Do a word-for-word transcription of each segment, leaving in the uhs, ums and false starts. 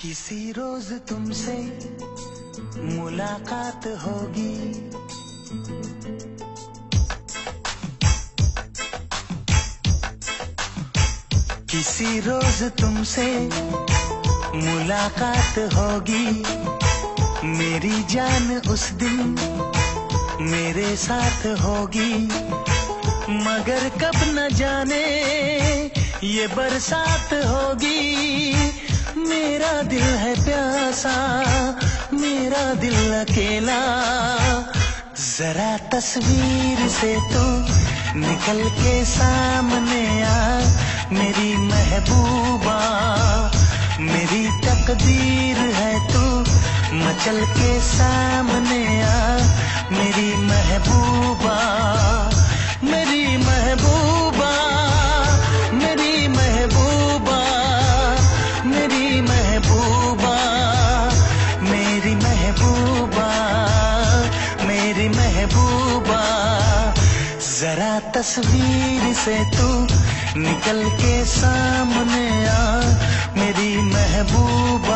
किसी रोज तुमसे मुलाकात होगी, किसी रोज तुमसे मुलाकात होगी। मेरी जान उस दिन मेरे साथ होगी, मगर कब न जाने ये बरसात होगी। मेरा दिल है प्यासा, मेरा दिल अकेला, जरा तस्वीर से तू निकल के सामने आ। मेरी महबूबा, मेरी तकदीर है तू, मचल के सामने आ। मेरी महबूबा, मेरी महबूबा, मेरी महबूबा, मेरी महबूबा, मेरी महबूबा, मेरी महबूबा। जरा तस्वीर से तू निकल के सामने आ, मेरी महबूबा।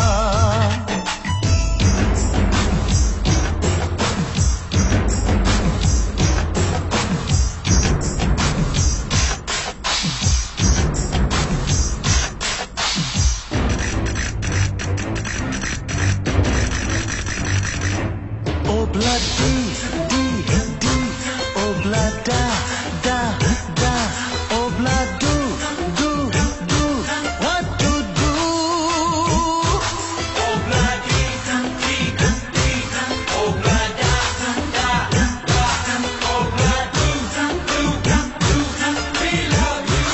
Obla di di di, obla da da da, obla do do do, what to do? Obla di di di, obla da da da, obla do do do, we love you.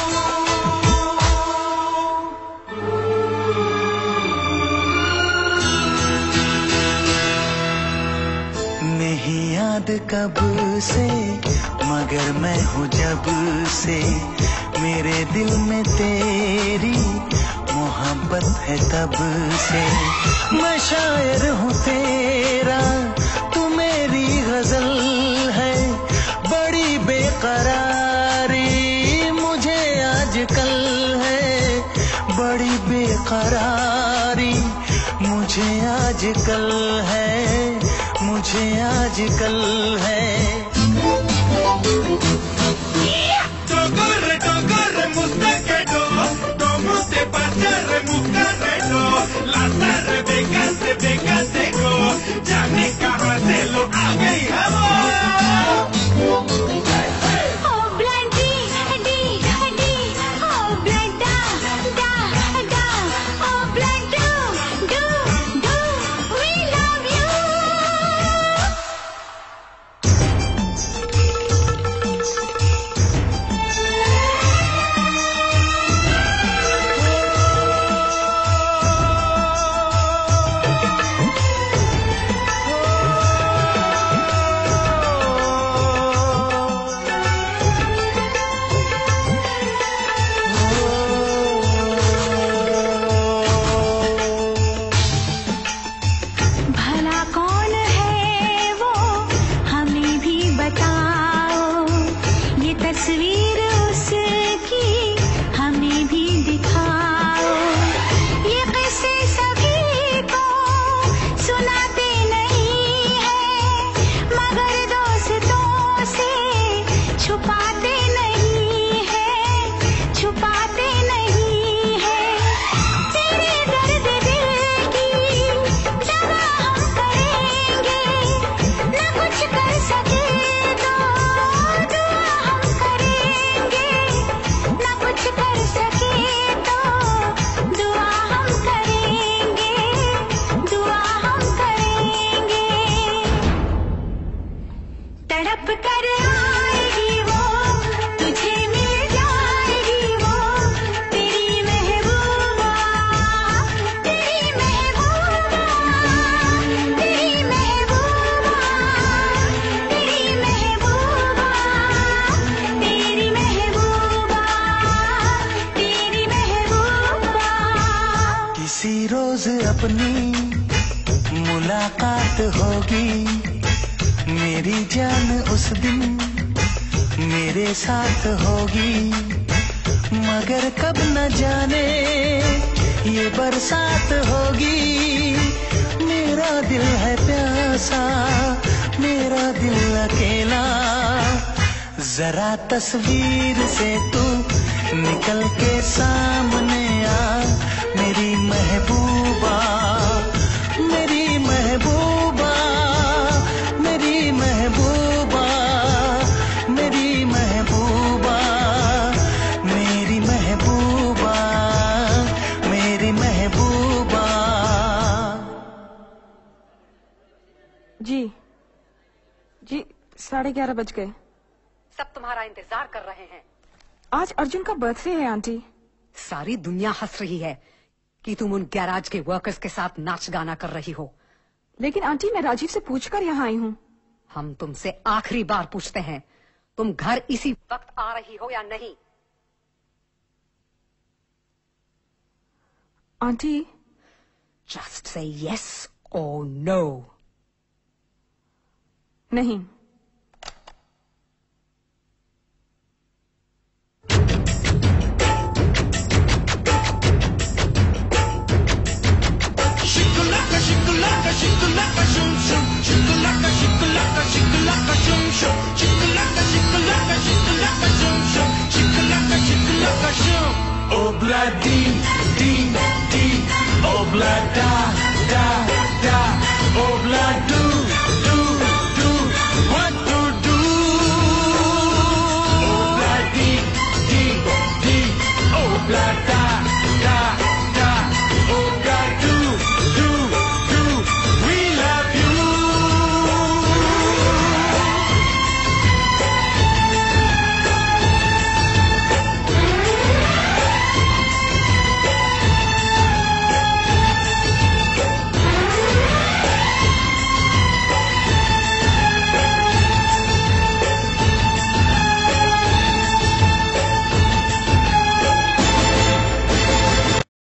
नहीं याद कब से, मगर मैं हूँ जब से, मेरे दिल में तेरी मोहब्बत है तब से। मैं शायर हूँ तेरा, तू मेरी गजल है, बड़ी बेकरारी मुझे आजकल है, बड़ी बेकरारी मुझे आजकल है, मुझे आजकल है। Corre, corre, mustaquero, como te pasa, remuscarelo, la tarde vengaste, vengaste, go, ya me cabaselo, ave y jabón. तस्वीर उसकी हमें भी दिखाओ, ये किस्से सभी को सुनाते नहीं है, मगर दोस्तों से छुपाते नहीं है, छुपाते नहीं है। तेरे दर्द दिल की दवा हम करेंगे, न कुछ कर सके तो तड़प कर आएगी वो, तुझे मिल जाएगी वो, तेरी महबूबा, तेरी महबूबा, तेरी महबूबा, तेरी महबूबा, तेरी महबूबा, तेरी महबूबा। किसी रोज अपनी मुलाकात होगी, मेरी जान उस दिन मेरे साथ होगी, मगर कब न जाने ये बरसात होगी। मेरा दिल है प्यासा, मेरा दिल अकेला। जरा तस्वीर से तू निकल के सामने आ, मेरी महबूबा, मेरी महबूबा, मेरी महबूबा, मेरी महबूबा, मेरी महबूबा, मेरी महबूबा। जी जी साढ़े ग्यारह बज गए। सब तुम्हारा इंतजार कर रहे हैं। आज अर्जुन का बर्थडे है आंटी। सारी दुनिया हंस रही है कि तुम उन गैराज के वर्कर्स के साथ नाच गाना कर रही हो। लेकिन आंटी मैं राजीव से पूछकर यहाँ आई हूँ। हम तुमसे आखिरी बार पूछते हैं, तुम घर इसी वक्त आ रही हो या नहीं? आंटी जस्ट से यस और नो। नहीं।